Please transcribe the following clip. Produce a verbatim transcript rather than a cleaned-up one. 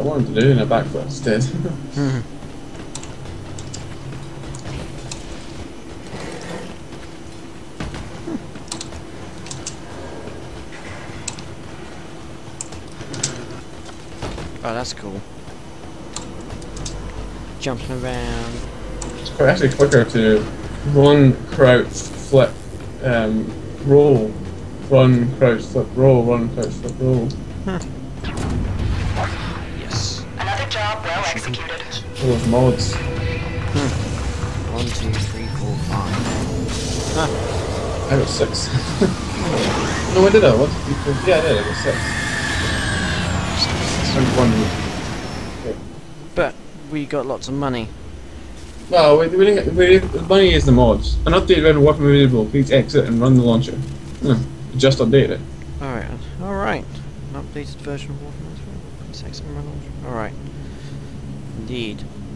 want him to do in a backflip instead. Hmm. Oh, that's cool. Jumping around. It's quite actually quicker to run, crouch, flip, um, roll, run, crouch, flip, roll, run, crouch, flip, roll. Hmm. Yes. Another job well executed. All those mods. Hmm. One, two, three, four, five. Huh. I got six. No, I did that. One, two, three, four. Yeah, I did. I got six. One. Okay. But we got lots of money. No, we, we didn't. We, the money is the mods. An updated version of Warframe available. Please exit and run the launcher. No, just update it. All right. All right. An updated version of Warframe. Please exit and run the launcher. All right. Indeed.